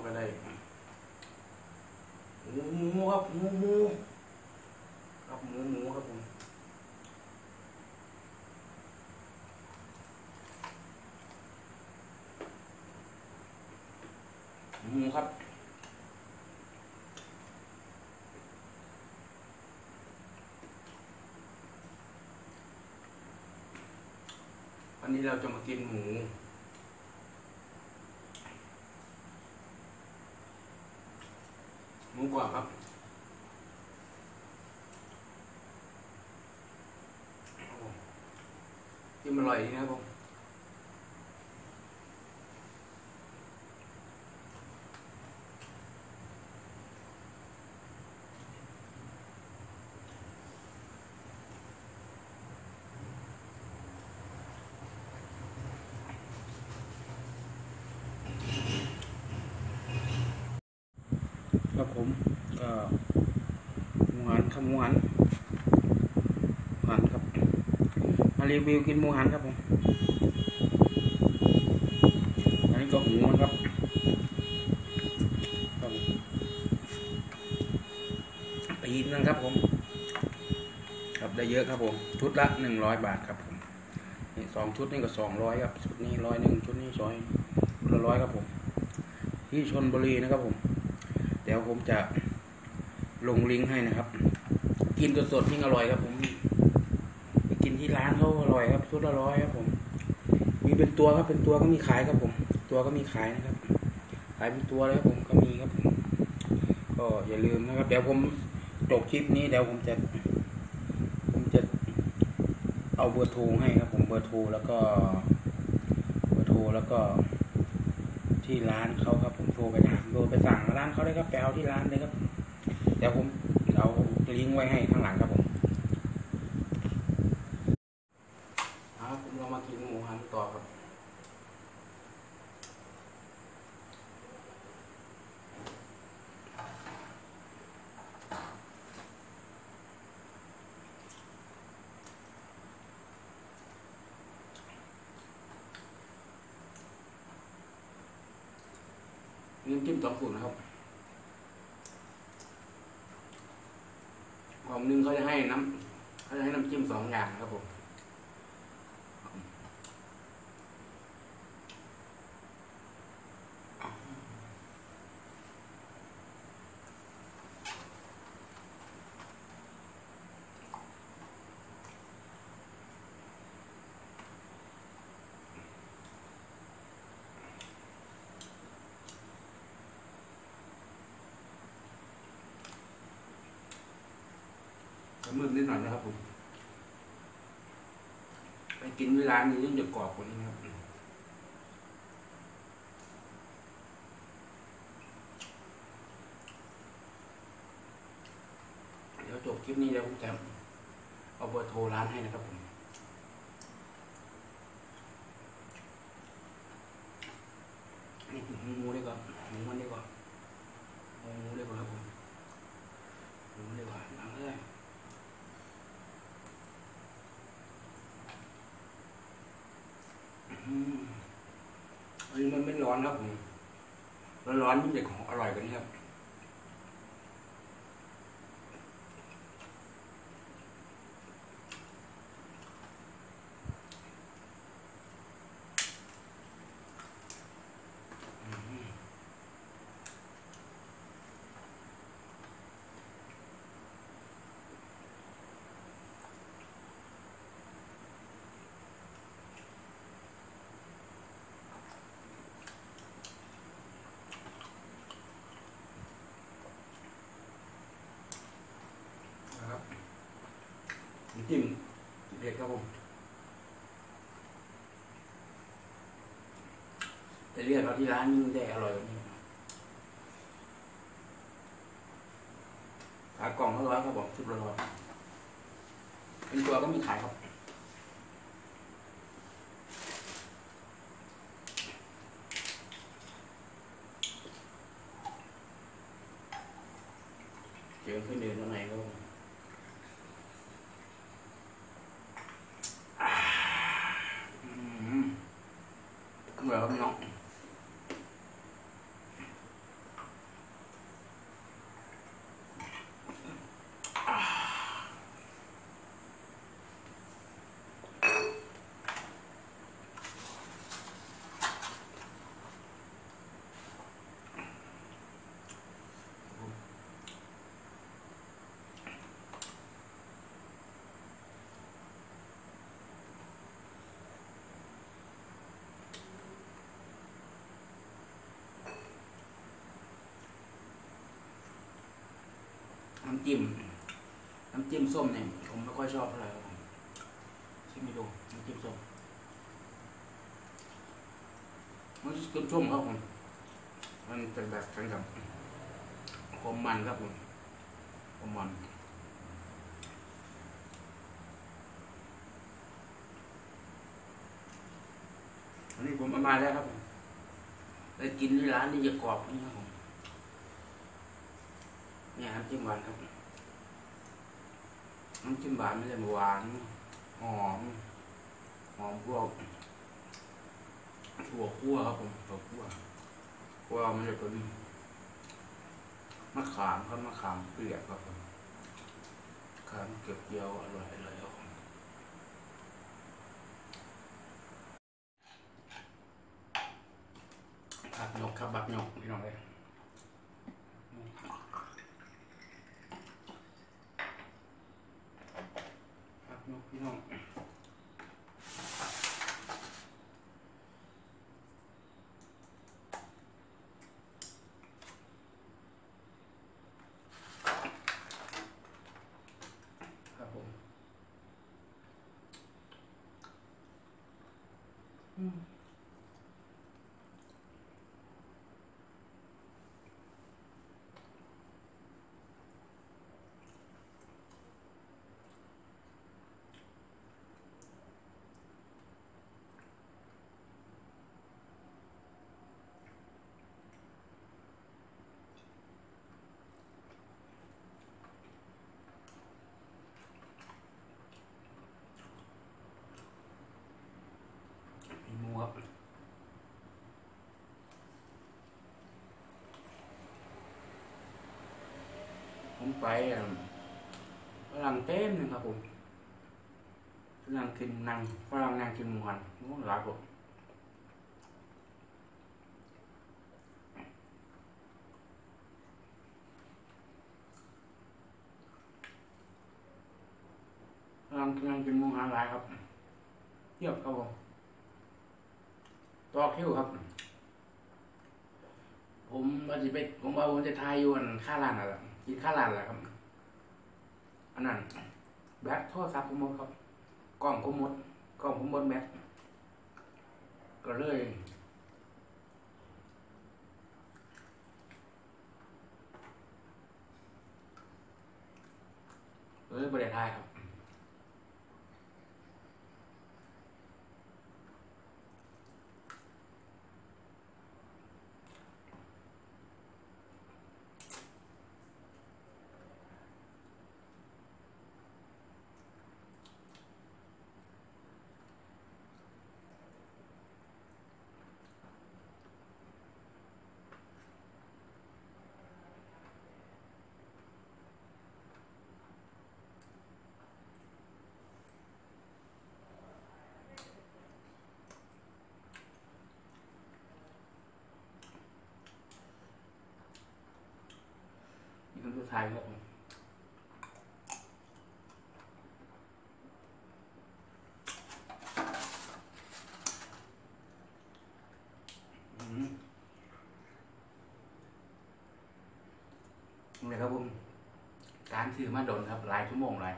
ไปได้หมูครับหมูครับหมูครับผมหมูครับวันนี้เราจะมากินหมูกรอบครับที่มันอร่อยดีนะครับผมครับผมก็หมูหันครับหมูหันครับมารีวิวกินหมูหันครับผมอันนี้ก็หมูนะครับตีนนะครับผมครับได้เยอะครับผมชุดละ100 บาทครับผมนี่2 ชุดนี่ก็200ครับชุดนี้100ชุดนี้ชุดละ100ครับผมที่ชลบุรีนะครับผมเดี๋ยวผมจะลงลิงก์ให้นะครับกินสดๆยิ่งอร่อยครับผมไปกินที่ร้านเขาอร่อยครับชุดละ100ครับผมมีเป็นตัวครับเป็นตัวก็มีขายครับผมตัวก็มีขายนะครับขายเป็นตัวเลยครับผมก็มีครับผมก็อย่าลืมนะครับเดี๋ยวผมจบคลิปนี้เดี๋ยวผมจะเอาเบอร์โทรให้ครับผมเบอร์โทรแล้วก็ที่ร้านเขาครับผมโทรไปถามโทรไปสั่งร้านเขาได้ครับไปเอาที่ร้านเลยครับเดี๋ยวผมเอาลิงก์ไว้ให้ข้างหลังครับผมผมเรามากินหมูหันต่อครับน้ำจิ้ม2 สูตรนะครับของนึงเขาจะให้น้ำจิ้ม2 อย่างครับผมมืดนิดหน่อยนะครับผมไปกินเวลานี้ยิ่งจะกรอบกว่านี้ครับเดี๋ยวจบคลิปนี้แล้วผมจะเอาเบอร์โทรร้านให้นะครับผมนี่หมูดีกว่าหมูมันดีกว่าหมูดีกว่าครับผมหมูดีกว่าเอาเลยอันนี้มันไม่ร้อนครับผมร้อนยิ่งจะของอร่อยกว่านี้ครับจิ้มเผ็ดครับผมแต่เรียกเราที่ร้านยิ่งได้อร่อยกว่านี้ขายกล่องละ100ครับผมชุดละ100เป็นตัวก็มีขายครับเจียวขึ้นเดินข้างในก็เหมือนครับพี่น้องจิ้มส้มเนี่ยผมไม่ค่อยชอบอะไรครับผมชิมไม่ดูน้ำจิ้มส้มมันจิ้มส้มครับผมมันเป็นแบบกันกับความมันครับผมความมันอันนี้ผมเอามาแล้วครับผมไปกินที่ร้านนี่จะกรอบนี่ครับผมเนี่ยน้ำจิ้มหวานครับน้ำจิ้มหวานไม่ได้หวานหอมพวกถั่วคั่วครับผมถั่วคั่วมันจะเป็นมะขามครับมะขามเปียกครับผมขามเก็บเกี่ยวอร่อยครับผมบักหยกครับบักหยกพี่น้องเลยบักหยกพี่น้องครับผมมีหมูครับผมไปฝรั่งเต็มหนึ่งครับผมฝรั่งนั่งกินหมูหันหมูหลายผมฝรั่งนั่งกินหมูหันหลายครับเทียบครับผมต่อคิวครับผมว่าผมจะทายอยู่ค่าร้านอะไรกินค่าร้านอะไรครับอันนั้นแบตโทรศัพท์ผมหมดครับกล้องผมหมดแบตก็เลยไม่ได้ทายครับนี่คือสุดท้ายครับผมนี่ครับผมการซื้อมาโดนครับหลายชั่วโมงเลย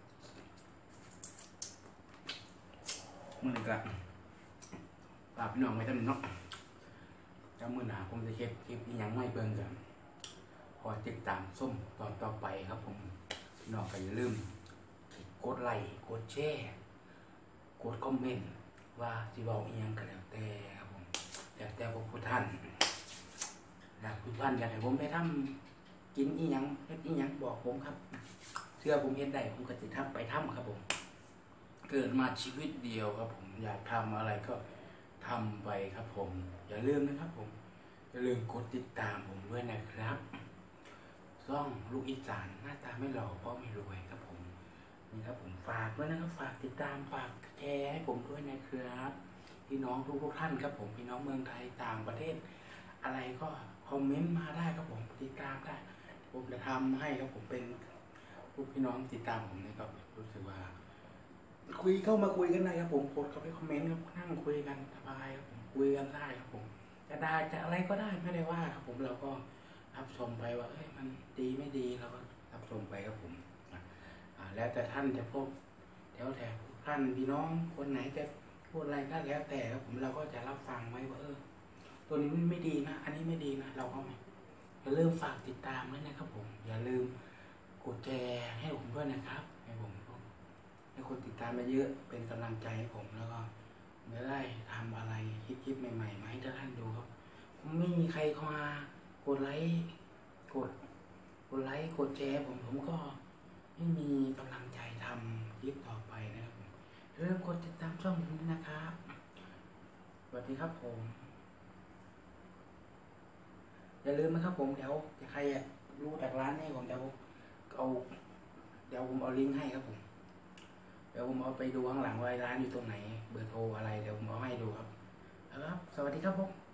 มือกันฝากพี่น้องไว้ท่านเนาะจำมือหนาผมจะเก็บคลิปนี้ยังไม่เบิ่งกันขอติดตามส้มตอนต่อไปครับผมพี่น้องก็อย่าลืมกดไลค์กดแชร์กดคอมเมนต์ว่าที่บอกอีหยังก็แล้วแต่ครับผมแล้วแต่พวกผู้ท่านอยากให้ผมไปทำกินอีหยังเฮ็ดอีหยังบอกผมครับเชื่อผมเฮ็ดได้ผมก็จะไปทำครับผมเกิดมาชีวิตเดียวครับผมอยากทำอะไรก็ทำไปครับผมอย่าลืมนะครับผมอย่าลืมกดติดตามผมด้วยนะครับซ่องลูกอีสานหน้าตาไม่หล่อเพราะไม่รวยครับผมนี่ครับผมฝากด้วยนะครับฝากติดตามฝากแชร์ให้ผมด้วยนะครับพี่น้องทุกท่านครับผมพี่น้องเมืองไทยต่างประเทศอะไรก็คอมเมนต์มาได้ครับผมติดตามได้ผมจะทำให้ครับผมเป็นพวกพี่น้องติดตามผมนี่ก็รู้สึกว่าเข้ามาคุยกันได้ครับผมกดเข้าไปคอมเมนต์ครับนั่งคุยกันสบายครับผมคุยกันได้ครับผมจะได้จะอะไรก็ได้ไม่ได้ว่าครับผมเราก็รับชมไปว่ามันดีไม่ดีเราก็รับชมไปครับผมแล้วแต่ท่านจะพบแล้วแต่ท่านพี่น้องคนไหนจะพูดอะไรก็แล้วแต่ครับผมเราก็จะรับฟังไว้ว่าตัวนี้ไม่ดีนะอันนี้ไม่ดีนะเราก็ไม่อย่าลืมฝากติดตามด้วยนะครับผมอย่าลืมกดแชร์ให้ผมด้วยนะครับให้ผมให้คนติดตามมาเยอะเป็นกำลังใจให้ผมแล้วก็จะได้ทำอะไรคลิปใหม่ๆมาให้ท่านดูครับไม่มีใครเข้ามากดไลค์กดแชร์ผมก็ไม่มีกำลังใจทำคลิปต่อไปนะครับผมเริ่มกดติดตามช่องผมนะครับสวัสดีครับผมอย่าลืมนะครับผมเดี๋ยวใครอยากรู้จากร้านนี้ผมเดี๋ยวผมเอาลิงก์ให้ครับผมเดี๋ยวผมเอาไปดูข้างหลังว่าร้านอยู่ตรงไหนเบอร์โทรอะไรเดี๋ยวผมเอาให้ดูครับสวัสดีครับผม